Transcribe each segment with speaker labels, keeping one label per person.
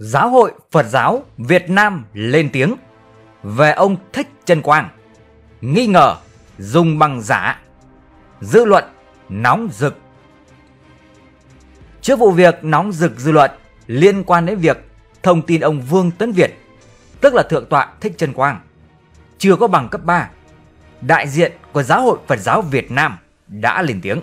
Speaker 1: Giáo hội Phật giáo Việt Nam lên tiếng về ông Thích Trân Quang, nghi ngờ dùng bằng giả, dư luận nóng rực. Trước vụ việc nóng rực dư luận liên quan đến việc thông tin ông Vương Tấn Việt, tức là Thượng tọa Thích Trân Quang, chưa có bằng cấp 3, đại diện của Giáo hội Phật giáo Việt Nam đã lên tiếng.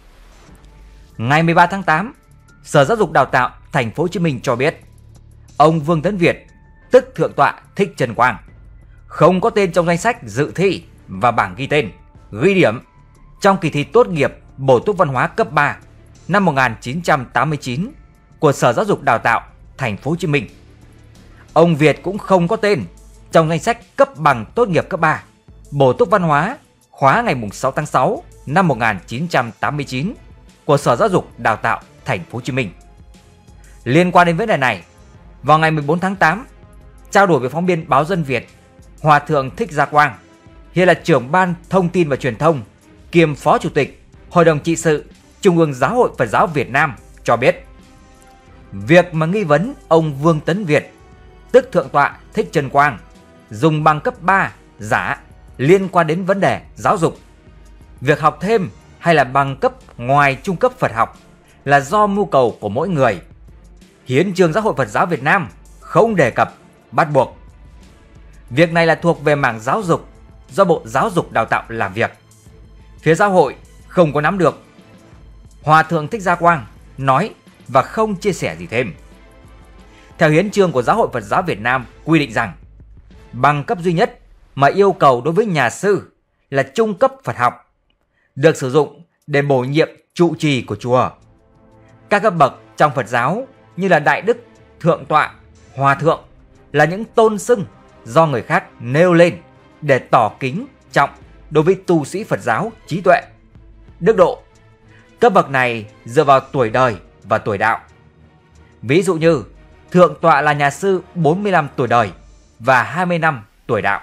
Speaker 1: Ngày 13 tháng 8, Sở Giáo dục Đào tạo Thành phố Hồ Chí Minh cho biết ông Vương Tấn Việt, tức Thượng tọa Thích Trân Quang, không có tên trong danh sách dự thi và bảng ghi tên, ghi điểm trong kỳ thi tốt nghiệp bổ túc văn hóa cấp 3 năm 1989 của Sở Giáo dục Đào tạo Thành phố Hồ Chí Minh. Ông Việt cũng không có tên trong danh sách cấp bằng tốt nghiệp cấp 3 bổ túc văn hóa khóa ngày 6 tháng 6 năm 1989 của Sở Giáo dục Đào tạo Thành phố Hồ Chí Minh. Liên quan đến vấn đề này, vào ngày 14 tháng 8, trao đổi với phóng viên báo Dân Việt, Hòa thượng Thích Gia Quang, hiện là trưởng ban thông tin và truyền thông, kiêm phó chủ tịch Hội đồng trị sự Trung ương Giáo hội Phật giáo Việt Nam cho biết, việc mà nghi vấn ông Vương Tấn Việt, tức Thượng tọa Thích Trân Quang, dùng bằng cấp 3 giả liên quan đến vấn đề giáo dục, việc học thêm hay là bằng cấp ngoài trung cấp Phật học là do mưu cầu của mỗi người. Hiến chương Giáo hội Phật giáo Việt Nam không đề cập bắt buộc. Việc này là thuộc về mảng giáo dục do Bộ Giáo dục Đào tạo làm việc. Phía giáo hội không có nắm được. Hòa thượng Thích Gia Quang nói và không chia sẻ gì thêm. Theo hiến chương của Giáo hội Phật giáo Việt Nam quy định rằng bằng cấp duy nhất mà yêu cầu đối với nhà sư là trung cấp Phật học, được sử dụng để bổ nhiệm trụ trì của chùa. Các cấp bậc trong Phật giáo như là Đại Đức, Thượng tọa, Hòa thượng là những tôn xưng do người khác nêu lên để tỏ kính trọng đối với tu sĩ Phật giáo trí tuệ, đức độ. Cấp bậc này dựa vào tuổi đời và tuổi đạo. Ví dụ như Thượng tọa là nhà sư 45 tuổi đời và 20 năm tuổi đạo.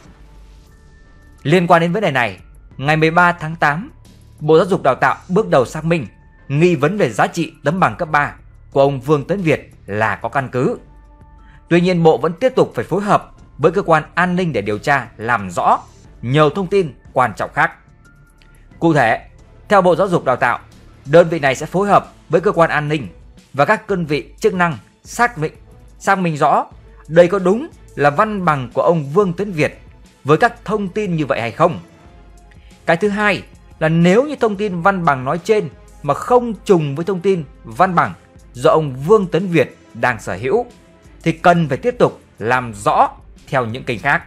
Speaker 1: Liên quan đến vấn đề này, ngày 13 tháng 8, Bộ Giáo dục Đào tạo bước đầu xác minh nghi vấn về giá trị tấm bằng cấp 3 của ông Vương Tấn Việt là có căn cứ. Tuy nhiên, Bộ vẫn tiếp tục phải phối hợp với cơ quan an ninh để điều tra làm rõ nhiều thông tin quan trọng khác. Cụ thể, theo Bộ Giáo dục Đào tạo, đơn vị này sẽ phối hợp với cơ quan an ninh và các đơn vị chức năng xác minh rõ đây có đúng là văn bằng của ông Vương Tấn Việt với các thông tin như vậy hay không. Cái thứ hai là nếu như thông tin văn bằng nói trên mà không trùng với thông tin văn bằng do ông Vương Tấn Việt đang sở hữu thì cần phải tiếp tục làm rõ theo những kênh khác.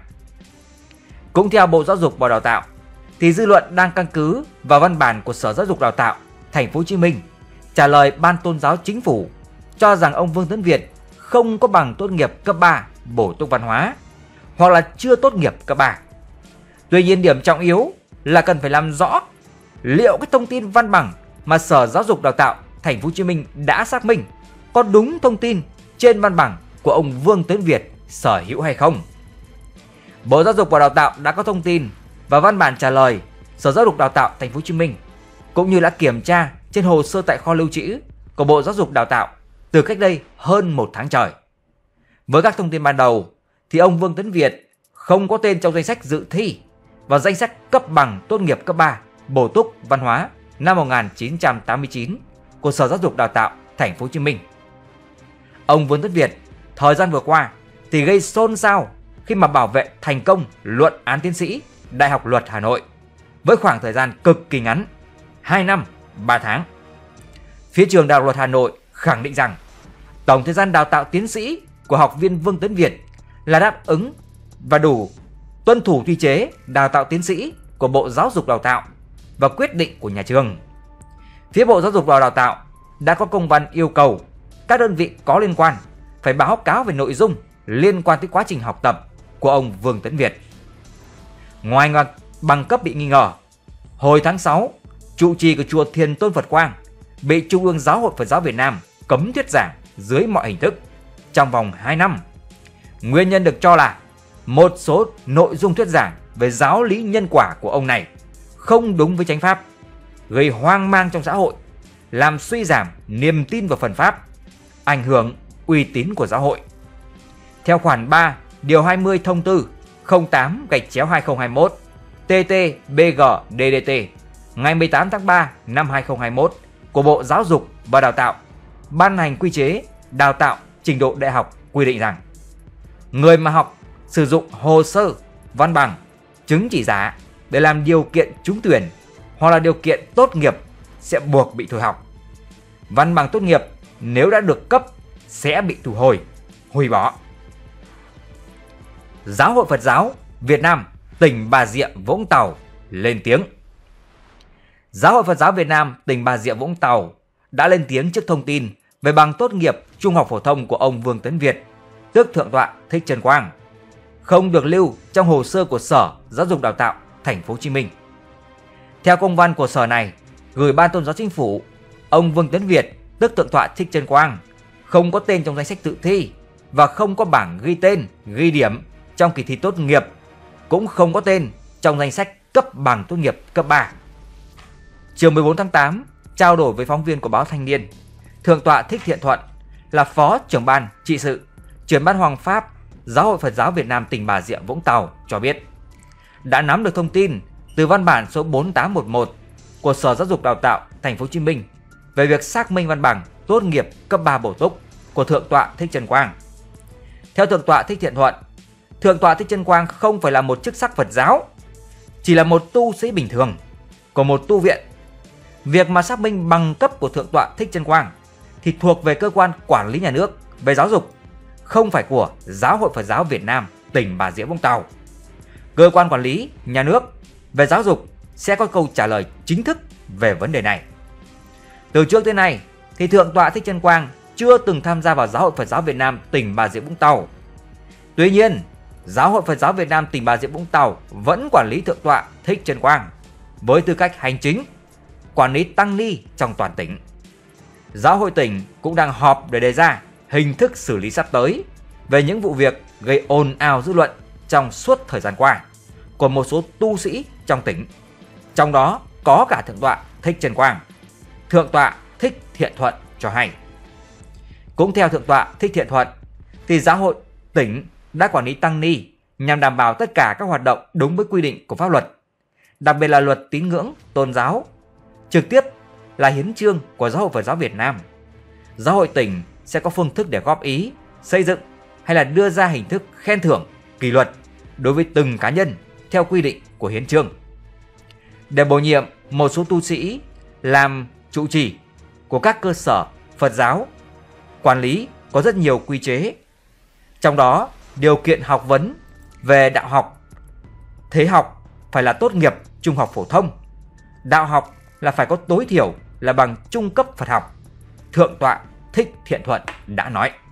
Speaker 1: Cũng theo Bộ Giáo dục và Đào tạo thì dư luận đang căn cứ vào văn bản của Sở Giáo dục Đào tạo Thành phố Hồ Chí Minh trả lời Ban Tôn giáo Chính phủ cho rằng ông Vương Tấn Việt không có bằng tốt nghiệp cấp 3 bổ túc văn hóa hoặc là chưa tốt nghiệp cấp 3. Tuy nhiên, điểm trọng yếu là cần phải làm rõ liệu cái thông tin văn bằng mà Sở Giáo dục Đào tạo Thành phố Hồ Chí Minh đã xác minh có đúng thông tin trên văn bằng của ông Vương Tấn Việt sở hữu hay không. Bộ Giáo dục và Đào tạo đã có thông tin và văn bản trả lời Sở Giáo dục Đào tạo Thành phố Hồ Chí Minh cũng như đã kiểm tra trên hồ sơ tại kho lưu trữ của Bộ Giáo dục Đào tạo từ cách đây hơn 1 tháng trời. Với các thông tin ban đầu thì ông Vương Tấn Việt không có tên trong danh sách dự thi và danh sách cấp bằng tốt nghiệp cấp 3 bổ túc văn hóa năm 1989 của Sở Giáo dục Đào tạo Thành phố Hồ Chí Minh. Ông Vương Tấn Việt thời gian vừa qua thì gây xôn xao khi mà bảo vệ thành công luận án tiến sĩ Đại học Luật Hà Nội với khoảng thời gian cực kỳ ngắn, 2 năm 3 tháng. Phía trường Đại học Luật Hà Nội khẳng định rằng tổng thời gian đào tạo tiến sĩ của học viên Vương Tấn Việt là đáp ứng và đủ tuân thủ quy chế đào tạo tiến sĩ của Bộ Giáo dục Đào tạo và quyết định của nhà trường. Phía Bộ Giáo dục và Đào tạo đã có công văn yêu cầu các đơn vị có liên quan phải báo cáo về nội dung liên quan tới quá trình học tập của ông Vương Tấn Việt. Ngoài bằng cấp bị nghi ngờ, hồi tháng 6, trụ trì của chùa Thiền Tôn Phật Quang bị Trung ương Giáo hội Phật giáo Việt Nam cấm thuyết giảng dưới mọi hình thức trong vòng 2 năm. Nguyên nhân được cho là một số nội dung thuyết giảng về giáo lý nhân quả của ông này không đúng với chánh pháp, gây hoang mang trong xã hội, làm suy giảm niềm tin vào Phật pháp, ảnh hưởng uy tín của giáo hội. Theo khoản 3, điều 20 thông tư 08/2021 TT-BG-DDT ngày 18 tháng 3 năm 2021 của Bộ Giáo dục và Đào tạo ban hành quy chế đào tạo trình độ đại học quy định rằng người mà học sử dụng hồ sơ, văn bằng, chứng chỉ giả để làm điều kiện trúng tuyển hoặc là điều kiện tốt nghiệp sẽ buộc bị thôi học. Văn bằng tốt nghiệp nếu đã được cấp sẽ bị thu hồi, hủy bỏ. Giáo hội Phật giáo Việt Nam tỉnh Bà Rịa Vũng Tàu lên tiếng. Giáo hội Phật giáo Việt Nam tỉnh Bà Rịa Vũng Tàu đã lên tiếng trước thông tin về bằng tốt nghiệp trung học phổ thông của ông Vương Tấn Việt, tước Thượng tọa Thích Trân Quang, không được lưu trong hồ sơ của Sở Giáo dục Đào tạo Thành phố Hồ Chí Minh. Theo công văn của sở này gửi Ban Tôn giáo Chính phủ, ông Vương Tấn Việt, tước Thượng tọa Thích Trân Quang, không có tên trong danh sách dự thi và không có bảng ghi tên, ghi điểm trong kỳ thi tốt nghiệp, cũng không có tên trong danh sách cấp bằng tốt nghiệp cấp 3. Chiều 14 tháng 8, trao đổi với phóng viên của báo Thanh niên, Thượng tọa Thích Thiện Thuận là Phó trưởng ban trị sự, Trưởng ban Hoàng pháp Giáo hội Phật giáo Việt Nam tỉnh Bà Rịa Vũng Tàu cho biết đã nắm được thông tin từ văn bản số 4811 của Sở Giáo dục Đào tạo Thành phố Hồ Chí Minh về việc xác minh văn bằng tốt nghiệp cấp 3 bổ túc của Thượng tọa Thích Trân Quang. Theo Thượng tọa Thích Thiện Thuận, Thượng tọa Thích Trân Quang không phải là một chức sắc Phật giáo, chỉ là một tu sĩ bình thường của một tu viện. Việc mà xác minh bằng cấp của Thượng tọa Thích Trân Quang thì thuộc về cơ quan quản lý nhà nước về giáo dục, không phải của Giáo hội Phật giáo Việt Nam tỉnh Bà Rịa Vũng Tàu. Cơ quan quản lý nhà nước về giáo dục sẽ có câu trả lời chính thức về vấn đề này. Từ trước tới nay thì Thượng tọa Thích Trân Quang chưa từng tham gia vào Giáo hội Phật giáo Việt Nam tỉnh Bà Rịa Vũng Tàu. Tuy nhiên, Giáo hội Phật giáo Việt Nam tỉnh Bà Rịa Vũng Tàu vẫn quản lý Thượng tọa Thích Trân Quang với tư cách hành chính, quản lý tăng ni trong toàn tỉnh. Giáo hội tỉnh cũng đang họp để đề ra hình thức xử lý sắp tới về những vụ việc gây ồn ào dư luận trong suốt thời gian qua của một số tu sĩ trong tỉnh, trong đó có cả Thượng tọa Thích Trân Quang. Thượng tọa Thích Thiện Thuận cho hay. Cũng theo Thượng tọa Thích Thiện Thuận thì giáo hội tỉnh đã quản lý tăng ni nhằm đảm bảo tất cả các hoạt động đúng với quy định của pháp luật, đặc biệt là luật tín ngưỡng tôn giáo, trực tiếp là hiến chương của Giáo hội Phật giáo Việt Nam. Giáo hội tỉnh sẽ có phương thức để góp ý, xây dựng hay là đưa ra hình thức khen thưởng, kỷ luật đối với từng cá nhân theo quy định của hiến chương. Để bổ nhiệm một số tu sĩ làm trụ trì của các cơ sở Phật giáo, quản lý có rất nhiều quy chế. Trong đó, điều kiện học vấn về đạo học, thế học phải là tốt nghiệp trung học phổ thông, đạo học là phải có tối thiểu là bằng trung cấp Phật học. Thượng tọa Thích Thiện Thuận đã nói.